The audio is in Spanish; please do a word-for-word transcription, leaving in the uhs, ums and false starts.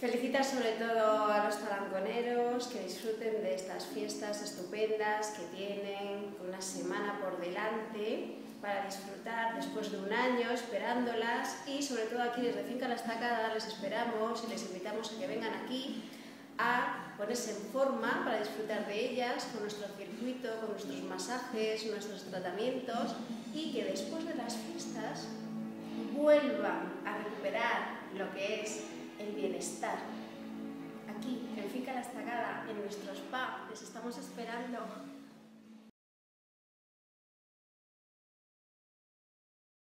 Felicitar sobre todo a los tarangoneros, que disfruten de estas fiestas estupendas que tienen una semana por delante para disfrutar después de un año esperándolas, y sobre todo aquí desde Finca La Estacada les esperamos y les invitamos a que vengan aquí a ponerse en forma para disfrutar de ellas con nuestro circuito, con nuestros masajes, nuestros tratamientos, y que después de las fiestas vuelvan a recuperar lo que es el bienestar. Aquí, en Finca La Estacada, en nuestro spa, les estamos esperando.